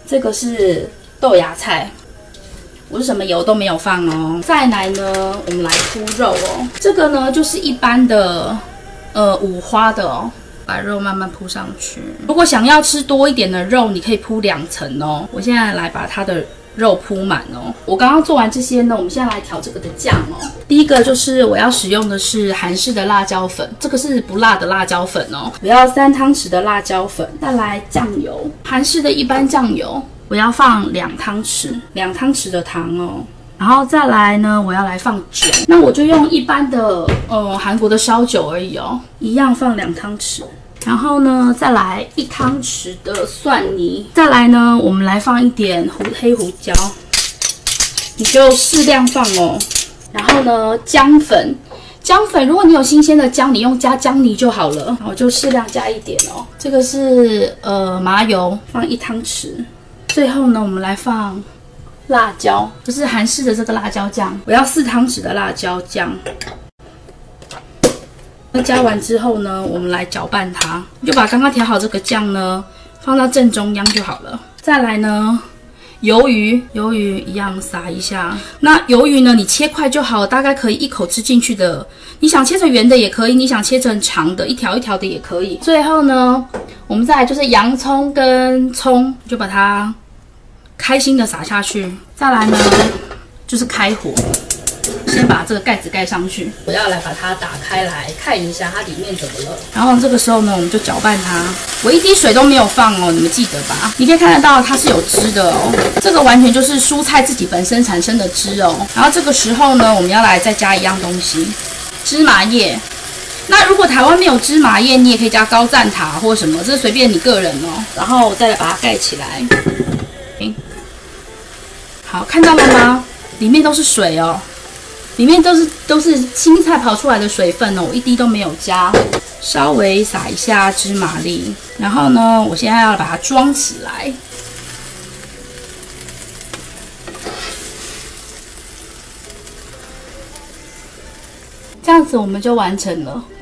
这个是豆芽菜，我是什么油都没有放哦。再来呢，我们来铺肉哦。这个呢就是一般的五花的哦，把肉慢慢铺上去。如果想要吃多一点的肉，你可以铺2层哦。我现在来把它的肉铺满哦。我刚刚做完这些呢，我们现在来调这个的酱哦。第一个就是我要使用的是韩式的辣椒粉，这个是不辣的辣椒粉哦。我要3汤匙的辣椒粉，再来酱油，韩式的一般酱油，我要放2汤匙，2汤匙的糖哦。然后再来呢，我要来放酒，那我就用一般的韩国的烧酒而已哦，一样放2汤匙。然后呢，再来1汤匙的蒜泥，再来呢，我们来放一点黑胡椒，你就适量放哦。然后呢，姜粉，如果你有新鲜的姜，你用加姜泥就好了，我就适量加一点哦。这个是麻油，放1汤匙。最后呢，我们来放辣椒，就是韩式的这个辣椒酱，我要4汤匙的辣椒酱。加完之后呢，我们来搅拌它，就把刚刚调好这个酱呢放到正中央就好了。再来呢，鱿鱼一样撒一下。那鱿鱼呢，你切块就好，大概可以一口吃进去的。你想切成圆的也可以，你想切成长的，一条一条的也可以。最后呢，我们再来就是洋葱跟葱，就把它开心的撒下去。再来呢，就是开火。先把这个盖子盖上去，我要来把它打开来看一下它里面怎么了。然后这个时候呢，我们就搅拌它。我一滴水都没有放哦，你们记得吧？你可以看得到它是有汁的哦，这个完全就是蔬菜自己本身产生的汁哦。然后这个时候呢，我们要来再加一样东西，芝麻叶。那如果台湾没有芝麻叶，你也可以加高赞塔或什么，这随便你个人哦。然后再来把它盖起来。好，看到了吗？里面都是水哦。里面都是青菜跑出来的水分哦，我一滴都没有加。稍微撒一下芝麻粒，然后呢，我现在要把它装起来。这样子我们就完成了。